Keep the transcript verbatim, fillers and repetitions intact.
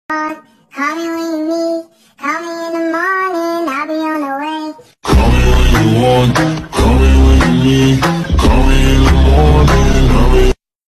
Call me when you need, call me in the morning, I'll be on the way. Call me when you want, call me when you need.